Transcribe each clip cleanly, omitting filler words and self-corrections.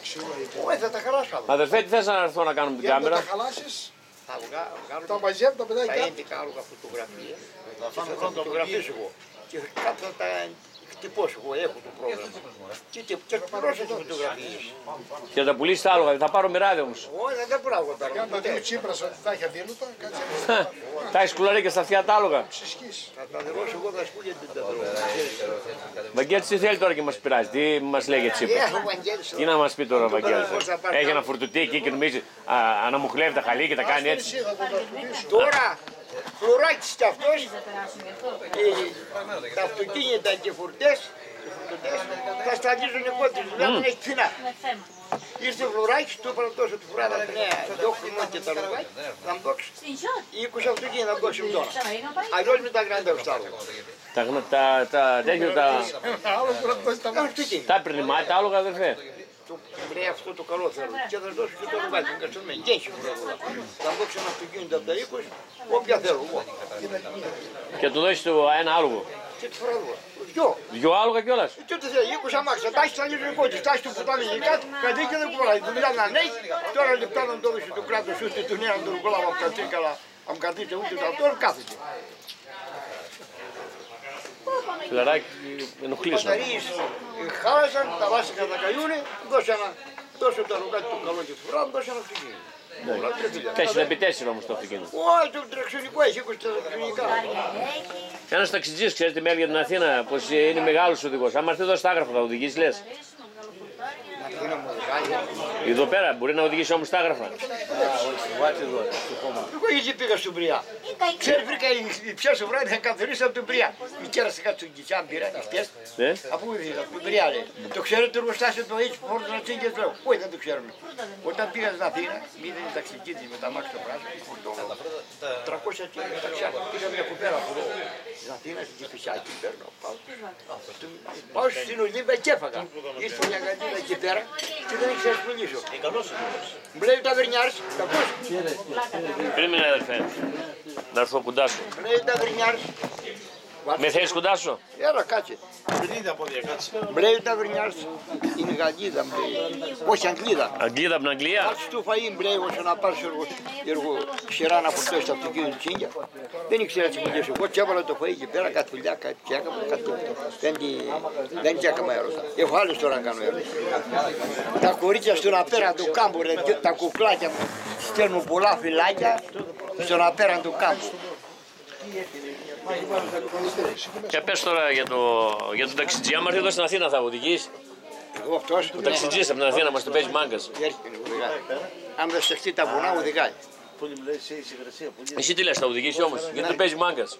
Εντάξει, όχι, θα τα χαλάσω. Αδερφέ, τι θες να έρθω να κάνουμε την για να κάμερα. τα χαλάσεις, Θα βγάλω τα μαζεύω τα τα παιδάκια. έντικα άλογα φωτογραφία. Θα τα φωτογραφίσω εγώ. Και κάτω θα τα χτυπώσω εγώ, έχω το πρόγραμμα. Και πληρώσω τις φωτογραφίες. Και να τα πουλήσεις τα άλογα, θα πάρω μοιράδι όμως. Όχι, δεν πράγμα τα Για να δει ο Τσίπρας ότι τα έχει αδίλωτα, κάτσε Τα έχεις κουλαρίκια στα αυτιά τα άλογα. ψυχής. Θα τα δηλώσω εγώ, θα σπούλια την τετρό. Βαγγέλης, τι θέλει τώρα και μας πειράζει, τι μας λέει για Τσίπρα. Έχω Βαγγέλης. Τι να μας πει τώρα ο Βαγγέλης. Πώς θα πάρει Έχει ένα άλλο. φουρτουτί εκεί και νομίζει αναμουχλεύει τα χαλί και τα κάνει έτσι. Εσύ θα τον δασκουτήσω. Τώρα, φλουράκης κι αυτός, τα αυτοκίνητα και φορτές, θα σταγίζουν εγώ τη δουλειά, δεν έχει φινά. Ήρθε ο Φλουράκης, του είπα να δώσω τη φουράδα τη νέα, δόχρονα και τα λογάκια, να μου δώσει 20 αυτοκίνητα να μου δώσει τώρα. Αλλιώς μην τα γραντεύω στα άλογα. Τέτοιο τα. Άλλο που να δώσει τα Τα αυτοκίνητα. Τα έπαιρνε μάτι τα άλογα, αδερφέ. Λέει αυτό το καλό θέλω και θα δώσω και το λογάκι μου καστομένη. Και έχει φουράδα. Θα μου δώσει ένα αυτοκίνητο από τα 20, όποια θέλω εγώ. Και του δώσει το ένα άλογο. Και τη φουράδα. Δυο. Δυο άλογα κιόλας. Και ό,τι θέλει, 20 αμάξια, τα έχει σταλίσει ο κότσις, τα έχει του πουτάνι και κάτω, κάτι και δεν κουβαλάει. Του μιλάνε να ανέχει, τώρα λεπτά να το δώσει το κράτος, ούτε του νέα να τον κολλάω από κατρίκαλα, αν κατρίκαλα ούτε το αυτό, κάθεται. Φιλαράκι, ενοχλήσω. Μπαταρίες χάλασαν, τα βάσικα τα καιούνε, δώσε το ρουκάτι του καλό και του φράδου, δώσε ένα αυτοκίνητο. Και έχει επί 4 όμως το αυτοκίνητο. Όχι, το τρεξονικό έχει 20 τρεξονικά. Ένας ταξιτζής, ξέρετε, με για την Αθήνα, πως είναι μεγάλος οδηγός. Άμα έρθει εδώ στα Άγραφα, θα οδηγήσει, λες. Είναι μου βγάλει. Εδώ πέρα, μπορεί να οδηγήσει όμως στα Άγραφα. Εγώ εκεί πήγα στον Πριά. Ξέρεις, βρήκα η πια στο βράδυ, θα καθορίσω από τον Πριά. Η κέρασα κάτω στον Κιτσάν, πήρα, χτες. Ναι. Από πού ήρθα, από τον Πριά, λέει. Το ξέρετε το εργοστάσιο το έτσι που φόρτωνα τσίγκες, λέω. Όχι, δεν το ξέρουμε. Όταν πήγα στην Αθήνα, μήδεν ταξικίτη με τα μάξι το πράσινο, φορτώνω. 300 τσίγκες ταξιάκια. Πήγα μια κουπέρα από εδώ. Στην Αθήνα, στην Κηφισιάκη, παίρνω. Πάω στην Ολύμπια και έφαγα. Ήρθε μια γαντίνα εκεί πέρα και δεν ήξερα να μιλήσω. Μου λέει ο ταβερνιάρης, κακός. Περίμενε, αδερφέ. Να έρθω κοντά σου. Μου λέει ο ταβερνιάρης. Με θέλεις κοντά σου. Έλα, κάτσε. Μου λέει ο ταβερνιάρης, είναι γαλλίδα, μου λέει. Όχι, Αγγλίδα. Αγγλίδα από την Αγγλία. Άρχισε το φαΐ, μου λέει, όσο να πάρεις ξερά να φορτώσεις το αυτοκίνητο τσίγκια. Δεν ήξερα να μιλήσω. Εγώ τσέβαλα το φαΐ εκεί πέρα, κάτι δουλειά, κάτι τσέκαμα, κάτι. Δεν τσέκαμα έρωτα. Έχω άλλους τώρα να κάνω έρωτα. Τα κορίτσια στον απέραντο κάμπο, ρε, τα κουκλάκια μου στέλνουν πολλά φυλάκια στον απέραντο κάμπο. Και πες τώρα για τον ταξιτζή. Άμα έρθει εδώ στην Αθήνα θα οδηγείς. Εγώ αυτός. Ο ταξιτζής από την Αθήνα μας το παίζει μάγκας. Αν δεν στεχτεί τα βουνά, οδηγάει. Εσύ τι λες, θα οδηγήσει όμως, γιατί το παίζει μάγκας.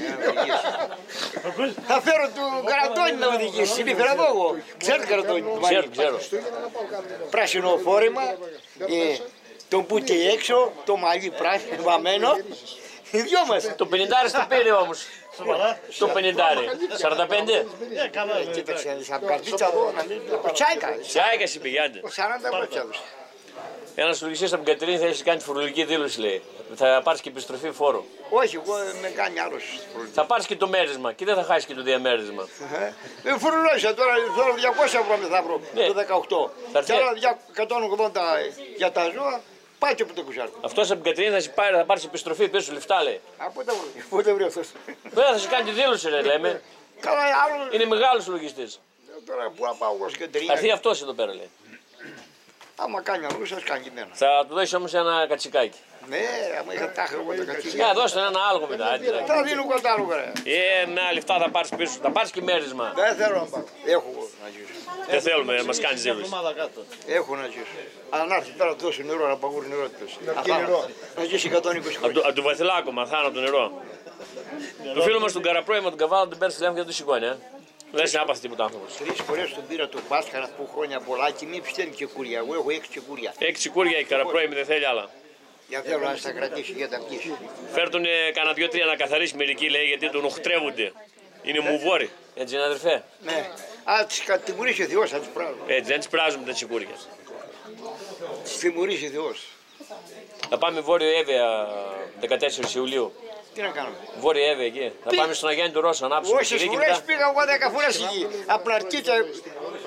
Θα φέρω του Καρατώνη να οδηγήσει, συνήθερα εδώ εγώ. Ξέρετε Καρατώνη, Ξέρω. πράσινο φόρημα, τον πούκε έξω, το μαλλί πράσινο βαμμένο. Οι δυο μας. Το 50 στο πήρε όμως. Το 50. 45. Κοίταξε, σαν καρδίτσα εδώ, να μην βλέπω. Τσάικα, Τσάικα εσύ πηγαίνετε. 40 βρότσια έδωσε. Ένας λογιστής από την Κατερίνη θα έχει κάνει τη φορολογική δήλωση, λέει. Θα πάρεις και επιστροφή φόρου. Όχι, εγώ με κάνει άλλος. Θα πάρεις και το μέρισμα και δεν θα χάσεις και το διαμέρισμα. Φορολόγησα τώρα, θέλω 200 ευρώ θα βρω το 18. Θα Και άλλα 180 για τα ζώα, πάει και από το κουσάρι. Αυτός από την Κατερίνη θα πάρεις επιστροφή πίσω λεφτά, λέει. Από τα βρω, πότε βρει αυτός. Βέβαια θα σου κάνει τη δήλωση, ρε, λέμε. Καλά, άλλο. Είναι μεγάλος λογιστής. Τώρα που να πάω εγώ στην Θα Κατερίνα. έρθει αυτός εδώ πέρα, λέει. Άμα κάνει αλλού, σας κάνει και εμένα. Θα του δώσεις όμως ένα κατσικάκι. Ναι, άμα είχα τάχα εγώ τα κατσίκια. Για δώστε ένα άλογο μετά. άντε, ρε. Θα δίνω κατάλογο, ρε. Με λεφτά θα πάρεις πίσω, θα πάρεις και μέρισμα. Δεν θέλω να πάω. Έχω εγώ να ζήσω. Δεν θέλουμε να μας κάνεις δήλωση. Έχω να ζήσω. Αν έρθει τώρα να δώσει νερό, να παγούρει νερό της. Να ζήσει 120 χρόνια. Από το Βαθυλάκο μαθάνω από το νερό. Το φίλο μας τον Καραπρόημα, τον Καβάλα, τον παίρνει τηλέφωνο και δεν του σηκώνει. Λες να άπαθε τίποτα άνθρωπος. 3 φορές τον πήρα το Πάσχα να πω χρόνια πολλά και μη πιστεύει και κουριά. Εγώ έχω 6 και κουριά. 6 κούρια η Καραπρόημη δεν θέλει άλλα. Για θέλω να στα κρατήσει για τα πιέσει. Φέρ τον κανένα 2-3 να καθαρίσει μερικοί, λέει, γιατί τον οχτρεύονται. Είναι μουβόροι. Έτσι είναι, αδερφέ. Ναι. Α, τις κατηγορήσει ο Θεός, θα τις πράζουν. Έτσι, δεν τις πράζουμε τα τσικούρια. Τις τιμωρήσει ο Θεός. Θα πάμε Βόρειο Εύβοια 14 Ιουλίου. Τι να κάνουμε. Βόρεια Εύβοια εκεί. Θα πάμε στον Αγιάννη του Ρώσο, ανάψουμε. Όσες φορές πήγα εγώ 10 φορές εκεί. Απ' την αρχή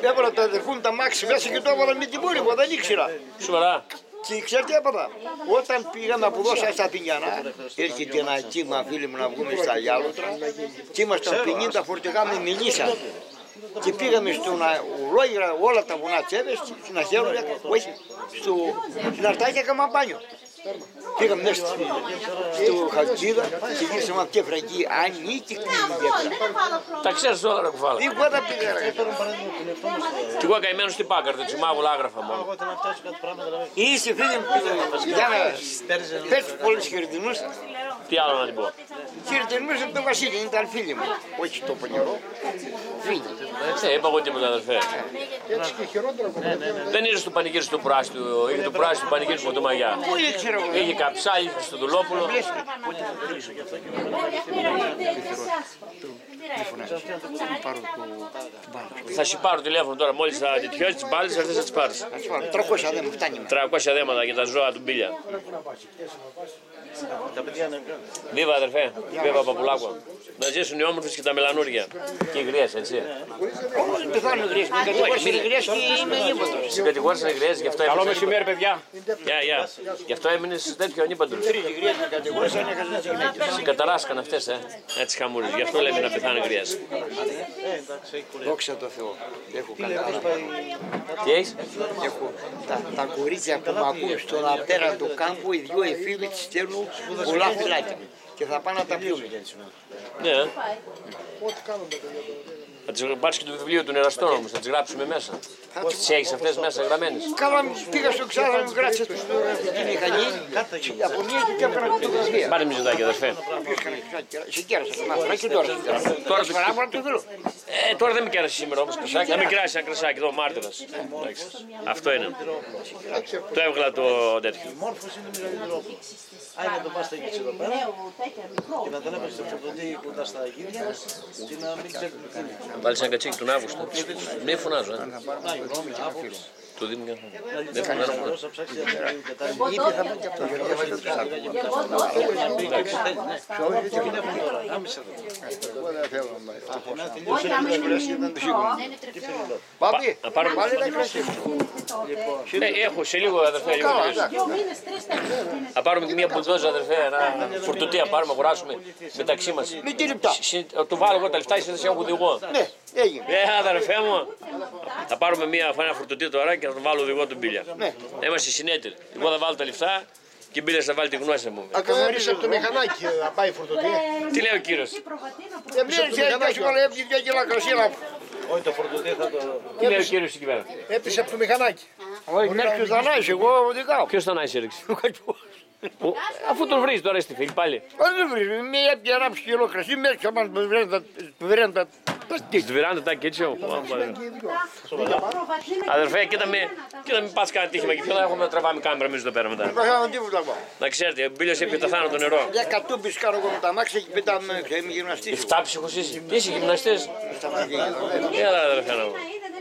έβαλα το αδερφού μου τα μάξι μέσα και το έβαλα με την πόλη μου, δεν ήξερα. Σοβαρά. Και ξέρετε έπαθα, όταν πήγαμε από εδώ στα Πινιανά, έρχεται ένα κύμα φίλοι μου να βγούμε στα Γιάλωτρα και ήμασταν 50 φορτηγά με μελίσσα. Και πήγαμε στον Ουρόγυρα, όλα τα βουνά Τσέβες, στην Αχέρολια, όχι, στην Αρτάκια έκανα μπάνιο. Πήγαμε μέσα στο Χαλκίδα και γύρισαμε από και φραγκή, ανήκει Τα ξέρεις όλα ρε κουφάλα. εγώ δεν πήγα. Κι εγώ καημένος στην Πάκαρτη, του μαύλα άγραφα μόνο. Είσαι φίλοι μου, για να πες πολλούς χαιρετισμούς. Τι άλλο να την πω. Χαιρετισμούς από τον Βασίλη, ήταν φίλοι μου. Όχι το πονηρό, φίλοι. Είπα εγώ τίποτα αδερφέ. Έτσι και χειρότερα από Δεν ήρθε στο πανηγύρι στο πράσινο, είχε το πράσινο πανηγύρι στο Μαγιά. Πού ήξερα εγώ. Είχε καψά, είχε στο Δουλόπουλο. Θα σου πάρω τηλέφωνο τώρα, μόλις θα τετιώσεις τις μπάλες, αυτές θα τις πάρεις. 300 δεν μου φτάνει. 300 δέματα για τα ζώα του Μπίλια. Βίβα αδερφέ, βίβα Παπουλάκο. Να ζήσουν οι όμορφες και τα μελανούρια. Και οι γριές, έτσι. Όχι, πεθάνουν γριές, με κατηγόρησαν γριές και είμαι ανήπαντρος. Σε κατηγόρησαν οι γριές, γι' αυτό Καλό έμεινες. μεσημέρι, παιδιά. Γεια. Γι' αυτό έμεινες τέτοιο ανήπαντρος. Τρεις γριές με κατηγόρησαν, έχασαν τις γυναίκες. Σε καταράσκαν αυτές, έτσι χαμούλες. Γι' αυτό λέμε να πεθάνε γριές. Δόξα τω Θεώ, έχω καλά. Τι έχεις? Έχω τα κορίτσια που με ακούν στον απέραντο κάμπο, οι δυο εφήβοι της στέλνουν πολλά φυλάκια. Και θα πάνε να τα πιούν. Ναι. ό,τι κάνουν τα παιδιά. Θα τις πάρεις και το βιβλίο του νεραστών όμως, θα τις γράψουμε μέσα. Τις έχεις αυτές μέσα γραμμένες. Καλά, πήγα στο ξάδο να μου κράτησε τη μηχανή, από μία και έκανα φωτογραφία. Πάρε μη ζητάκι αδερφέ. Σε κέρασα το μάθημα και τώρα. Τώρα Φορά μου να το θέλω. Τώρα δεν με κέρασε σήμερα όμως κρασάκι. Να μην κεράσει ένα κρασάκι εδώ, μάρτυρας. Αυτό είναι. Το έβγαλα το τέτοιο. Άρα να το πας στα γύψη εδώ πέρα και να τον έπαιξε το φωτοτή κοντά στα γύρια και να μην ξέρει τι είναι. Βάλεις ένα κατσίκι τον Αύγουστο. Μην φωνάζω, Το δίνω και δεν φωνάζω. Θα ψάξει να την κατάλληλη. Ήπια θα πω και αυτό. Εγώ δεν θέλω Πάπη, πάλι να κρασί. Έχω σε λίγο αδερφέ. Θα πάρουμε και μια μπουλντόζα αδερφέ, ένα φορτωτή να πάρουμε, να αγοράσουμε μεταξύ μας. Με τι λεπτά. Το βάλω εγώ τα λεφτά, εσύ δεν σε έχω οδηγό. Ναι, έγινε. Αδερφέ μου, θα πάρουμε ένα φορτωτή τώρα και θα τον βάλω οδηγό του Μπίλια. Είμαστε συνέτεροι. Εγώ θα βάλω τα λεφτά και ο Μπίλιας θα βάλει τη γνώση μου. Ακαθαρίσει από το μηχανάκι να πάει φορτωτή. Τι λέει ο κύριος? Δεν πήρε και σου βάλε έπιε 2 κιλά κρασί. Όχι, το φορτωτή θα το... Τι λέει ο κύριος εκεί πέρα? Έπεισε από το μηχανάκι. Όχι, μέχρι θα ανάεις, εγώ οδηγάω. Ποιος τον άισε έριξε? Αφού τον βρεις τώρα στη φίλη πάλι. Όχι δεν βρεις, με έπιε 1,5 κιλό κρασί, μέχρι και άμα του βερέντα. Στη βεράντα τα και έτσι. Αδερφέ, κοίτα με πας κανένα τύχημα και ποιο θα έχουμε να τραβάμε κάμερα εμείς εδώ πέρα μετά. Δεν θα τίποτα εγώ. Να ξέρετε, ο Μπίλιος έπιε τα θάνατο νερό. Για κατούμπις κάνω εγώ με τα μάξια και πετάμε, είμαι γυμναστής. Εφτάψυχος είσαι. Τι είσαι γυμναστής? Έλα αδερφέ να μου.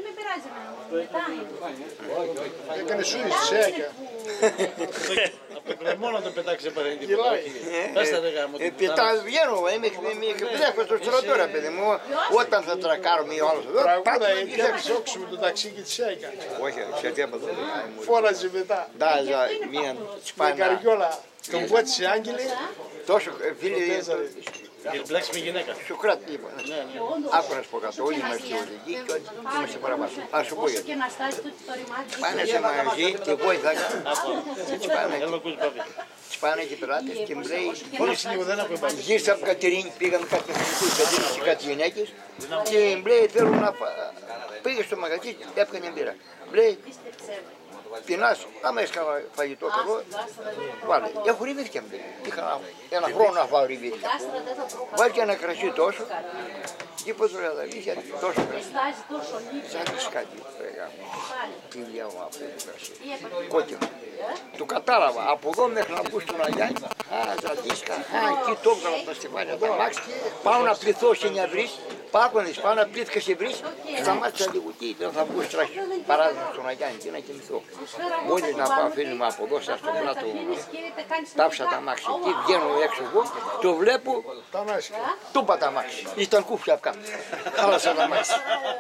Έκανε σούρις τη ΣΕΑΚΑ. Από το κρεμό να το πετάξει σε παρέντη. Γελάει. Πες τα ρε γάμο. Βγαίνω, είμαι στο στρατό, παιδί μου, όταν θα τρακάρουμε ή ο άλλος εδώ, Τραγούδα, πια ψόξουμε το ταξίκι τη ΣΕΑΚΑ. όχι, σε τίποτα. Φόραζε μετά. Ντάζα, μία Με σπάνα, καριόλα. Τον πότισε άγγελε. τόσο φίλοι, Και μπλέξει με γυναίκα. σου κράτη, λοιπόν. Άκου να σου πω κάτι, όλοι είμαστε οδηγοί και όλοι είμαστε παραπάνω. Ας σου πω γιατί. Πάνε σε μαγαζί και βοηθά. Έλα με ακούσει πάπη. Σπάνε και πελάτες και μου λέει, Πολύ λίγο δεν έχω υπάρξει. γύρισα από Κατερίνη, πήγαν κάτι εθνικούς Κατερίνης και κάτι γυναίκες και μου λέει θέλω να πήγε στο μαγαζί, έπαιρνε μπύρα. Μου λέει, πεινάς, άμα έχεις κανένα φαγητό καλό, βάλε. Έχω ριβίδια μου λέει, είχα ένα χρόνο να φάω ριβίδια. Βάλει και ένα κρασί τόσο και πως ρε αδαλήθεια, τόσο κρασί. Ψάχνεις κάτι, λέγα μου, τι διάβα αυτό το κρασί, κόκκινο. Του κατάλαβα, από εδώ μέχρι να μπω στον Αγιάννη, ζαντίσκα, εκεί το έβγαλα από τα στεφάνια, τα μάξι, πάω να πληθώ σε Νιαβρής Πάκονες πάνω, πλήθηκα σε βρύς, σταμάτησα λίγο και ήταν θα βγω στράχη. Παράδειγμα στον Αγιάννη και να κοιμηθώ. Μόλις να πάω φίλοι μου από εδώ στα στον πλάτο, τάψα τα μάξι και βγαίνω έξω εγώ, το βλέπω, τούπα τα μάξι. Ήταν κούφια απ' κάτω. Χάλασα τα μάξι.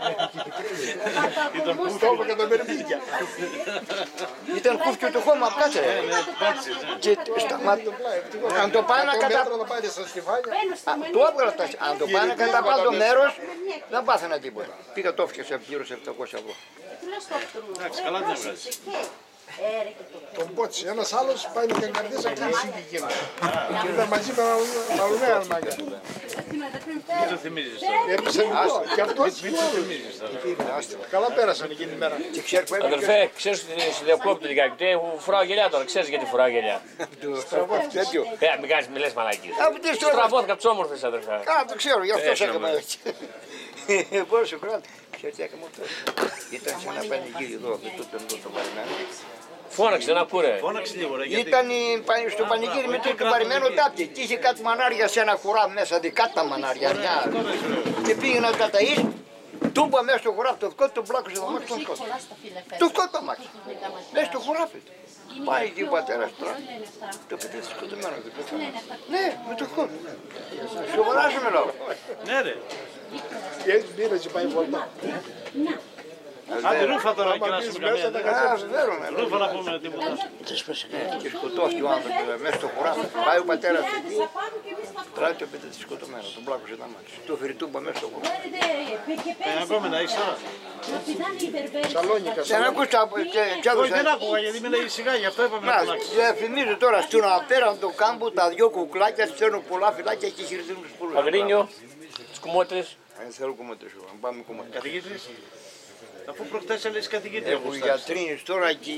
Τόπο και τα μπερμπίδια. Ήταν κούφιο το χώμα απ' κάτω. Και σταμάτησα. Αν το πάει να καταπάτω. Να πάτε στα στιφάνια. Το έβγαλα τα. Αν το πάει να καταπάτω το μέρος, δεν πάθαινα τίποτα. Πήγα το έφτιαξα γύρω σε 700 ευρώ. Εντάξει, καλά την έβγαλες. Τον Πότσι, ένας άλλος πάει με την καρδιά σαν κλείσει και εκείνο. Και ήταν μαζί με τα ουλέα αλμάγια. Μην το θυμίζεις τώρα. Έπεισε μικρό. Και αυτός Μην το θυμίζεις τώρα. καλά πέρασαν εκείνη την μέρα. Και ξέρεις που έβγαλε. Αδερφέ, ξέρεις ότι σε διακόπτω λιγάκι. Φοράω γυαλιά τώρα, ξέρεις γιατί φοράω γυαλιά. Τέτοιο. Μην κάνεις, μη λες μαλακίες. Από τι τώρα. Στραβώθηκα τους όμορφες, αδερφέ. Α, το ξέρω, γι' αυτό Έτσι, έκανα νομίζω. έτσι. Πόσο χρόνο. Ξέρεις τι έκανα αυτό. Ήταν σε ένα πανηγύρι εδώ, δεν το τον το παρημένο. Φώναξε, δεν ακούρε. Φώναξε λίγο ρε, γιατί Ήταν στο πανηγύρι με το παρημένο τάπτη. Και είχε κάτι μανάρια σε ένα χουρά μέσα, δικά μανάρια. Και πήγαινα να τα ταΐς, τούμπα μέσα στο χουράφι, το δικό του πλάκωσε το μάξι, τον σκότω. Το σκότω το μάξι. Μέσα στο χουράφι. Πάει εκεί ο πατέρας τώρα. Το παιδί της σκοτωμένο. Ναι, με το σκότω. Σοβαράζομαι λόγω. ναι ρε. Και έτσι πήρε και πάει βολτά. Άντε ρούφα τώρα και να πεις σου μέσα, καμία. τα Α, βεβαίως, ναι. Ρούφα να πούμε τίποτα. Και σκοτώθηκε ο άνθρωπος μέσα στο χουράφι. Πάει ο πατέρας εκεί. Τράει το παιδί της σκοτωμένο. Τον πλάκωσε τα μάτια. Το φυρτούμπα μέσα στο χουράφι. Ακόμα να έχεις τώρα. Σαλόνικα, Δεν ακούσα και Όχι δεν έδωσα. άκουγα γιατί μιλάει σιγά, γι' αυτό είπαμε να Να, φωνάξεις. διαφημίζω τώρα στον απέραντο κάμπο τα δυο κουκλάκια, στέλνουν πολλά φυλάκια και χειριστούν τους πουλούς. Αγρίνιο, τους κουμότρες. Δεν θέλω κομμάτρες, πάμε κομμάτρες. Καθηγήτρης. Αφού προχτές έλεγες καθηγήτρια. Έχουν γιατρίνες τώρα και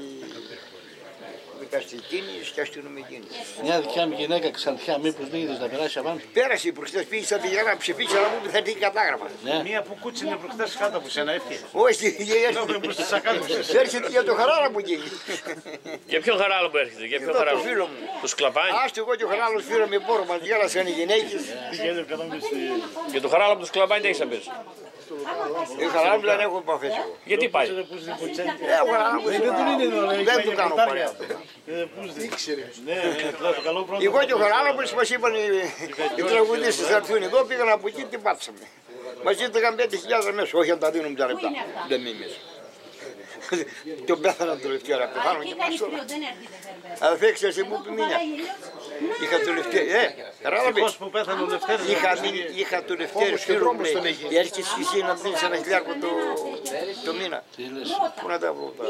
δικαστικίνες και αστυνομικίνες. Μια δικιά μου γυναίκα Ξανθιά, μήπως δεν είδες να περάσει απάνω. Πέρασε προχτές πήγε στα πηγαίνα να ψηφίσει, αλλά μου είπε θα την κατάγραφα. Μία που κούτσινε προχτές κάτω από σένα έφυγε. Όχι, Νόμιζα πως τις ακάλυψες. έρχεται για το χαράρα που γίνει. Για ποιον χαράλο που έρχεται, για ποιον Εδώ το χαράλο. φίλο μου. Τους κλαπάνι. Άστο εγώ και ο χαράλος φίλο με πόρο, μας γέλασαν οι γυναίκες. Πήγαινε κατάμεσα στη... Για το χαράλο που τους κλαπάνι τι έχεις να πεις. Οι χαράλος δεν έχω επαφές εγώ. Γιατί πάει. Έχω χαράλος, δεν του κάνω παρέα. Ναι, το καλό πρώτο. Εγώ και ο Χαράλαμπος μας είπαν οι τραγουδίστες θα έρθουν εδώ, πήγαν από εκεί και πάψαμε. Μας ζήτηκαν 5.000 μέσα, όχι αν τα δίνουν πια λεπτά. Δεν είμαι μέσα. Τον πέθανα τελευταία ώρα, πεθάνω και μας τώρα. Αδερφέ, ξέρεις μου που μείνια. Είχα το Λευτέρη, Χαράλαμπη. Ευτυχώς που πέθανε ο Λευτέρης. Είχα το Λευτέρη φίλο μου, λέει, έρχεσαι εσύ να δίνεις ένα χιλιάρικο το μήνα. Πού να τα βρω τα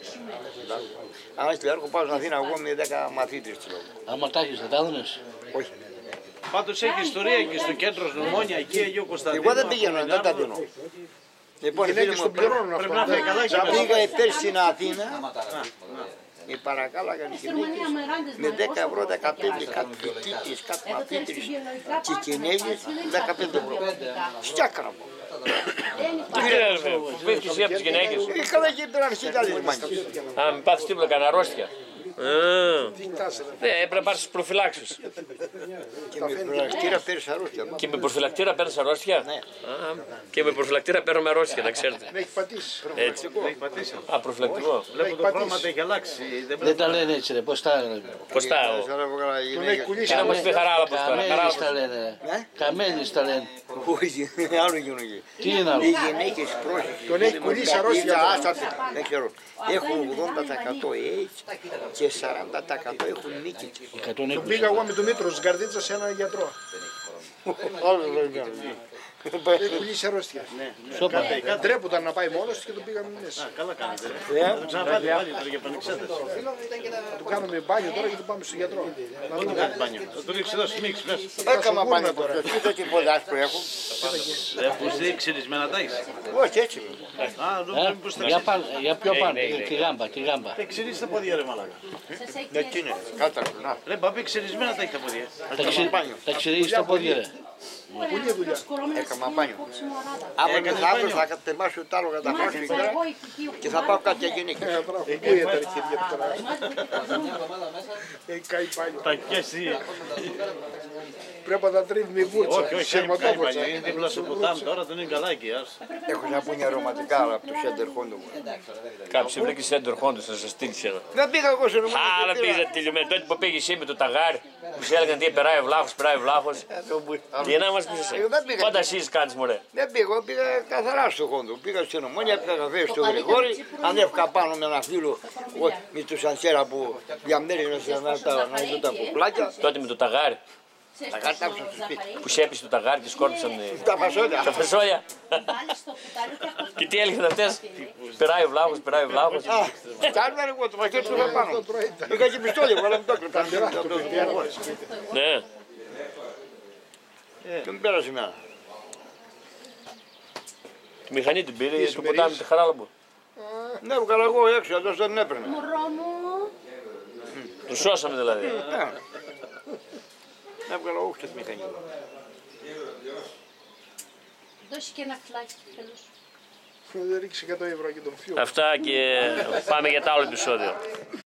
αν ένα χιλιάρικο πάω στην Αθήνα εγώ με 10 μαθήτρες. Άμα τα έχεις, δεν τα έδωνες. Όχι. Πάντως έχει ιστορία και στο κέντρο Νομόνια, εκεί Αγίου Κωνσταντίνου. Εγώ δεν πηγαίνω, δεν τα δίνω. Λοιπόν, φίλοι μου, Πρέπει να φάει καλά και μέσα. πήγα υπέρ στην Αθήνα, με παρακάλαγαν οι γυναίκες με 10 ευρώ, 15 κάτι φοιτήτες, κάτι μαθήτρες και Κινέζες, 15 ευρώ. Στιάκρα μου. Τι κύριε αδερφέ, που πέφτεις εσύ από τις γυναίκες. Είχα και πήραν χιλιάδες μάγκες. Α, μην πάθεις τίποτα, κανένα αρρώστια. Έπρεπε να πάρεις προφυλάξεις. Και με προφυλακτήρα πέρυσι αρρώστια. Και με προφυλακτήρα παίρνεις αρρώστια. Και με προφυλακτήρα παίρνουμε αρρώστια, να ξέρετε. Με έχει πατήσει. Έτσι. Έχει πατήσει. Α, προφυλακτικό. Βλέπω το χρώμα έχει αλλάξει. Δεν τα λένε έτσι ρε, πώς τα λένε. Πώς τα. Τον έχει κουλήσει. Και να μας πει Χαράλαμπος τώρα. Καμένις τα λένε. Καμένις τα λένε. Όχι, άλλο γίνονται. Τι είναι άλλο. Οι γυναίκες πρόσεχε. Τον έχει κουλήσει αρρώστια. Δεν ξέρω. Έχουν 80% AIDS και 40% έχουν νίκη. 120. Πήγα εγώ με τον Μήτρο στην Καρδίτσα σε έναν γιατρό. Έχει κουλήσει αρρώστια. Σόπα. Ντρέπονταν να πάει μόνος του και τον πήγαμε μέσα. Καλά κάνετε. Θα το ξαναπάτε πάλι τώρα για πανεξέταση. Θα του κάνουμε μπάνιο τώρα και του πάμε στον γιατρό. Να δούμε. Θα το ρίξει εδώ σμίξ μέσα. Έκανα πάνω τώρα. Κοίτα τι πολλά άσπρο έχω. Έχουν δει ξυρισμένα τα έχεις. Όχι έτσι. Α, νόμιζα μήπως τα Για πιο πάνω, ναι. τη γάμπα, τη γάμπα. ξυρίσει τα πόδια ρε μαλάκα. Εκεί είναι. Κάτω. Να. Ρε μπαμπή ξυρισμένα τα έχει τα πόδια. Τα ξυρίζεις τα πόδια ρε. Πολύ δουλειά. Έκανα μπάνιο. Αύριο μεθαύριο θα κατεμάσω τα άλογα τα φράσου και θα πάω κάτι γενίκη. Πού ήταν η χέρια του τώρα. Έχει καεί πάλι. Τα κέσει. Πρέπει να τα τρίβει με βούρτσα. Όχι, Σερματόβουρτσα. είναι δίπλα στο ποτάμι τώρα, δεν είναι καλά εκεί. Έχω σαπούνια αρωματικά από το σέντερ χόντο μου. Κάποιος βρήκε σέντερ χόντος να σας στείλει ένα. Δεν πήγα εγώ σε νομικό. Αλλά πήγατε τελειωμένο. Τότε που πήγε εσύ με το ταγάρι, που σε έλεγαν τι περάει ο βλάχος, περάει ο βλάχος. Και να μας πεις εσύ. Πάντα εσείς κάνεις μωρέ. Δεν πήγα, πήγα καθαρά στο χόντο. Πήγα στην Ομόνια, πήγα καφέ στο Γρηγόρι, ανέβηκα πάνω με ένα φίλο με το σανσέρα που διαμέριζε να δω τα κουκλάκια. Τότε με το ταγάρι. Τα κατάψα στο σπίτι. Που σέπισε το ταγάρι και σκόρπισαν Τα φασόλια. τα φασόλια. Και τι έλεγαν αυτές. Περάει ο βλάχος, περάει ο βλάχος. Φτάνουν εγώ το μαχαίρι του πάνω. Είχα και πιστόλι, αλλά μου το έκλειπα. Ναι. Και μου πέρασε η μέρα. Τη μηχανή την πήρε στο ποτάμι τη Χαράλαμπο. Ναι, έβγαλα εγώ έξω, αλλιώς δεν την έπαιρνε. Του σώσαμε δηλαδή. Έβγαλα εγώ και τη μηχανή. Δώσει και ένα φλάκι τέλος. Δεν ρίξει 100 ευρώ και τον φιό. Αυτά και πάμε για το άλλο επεισόδιο.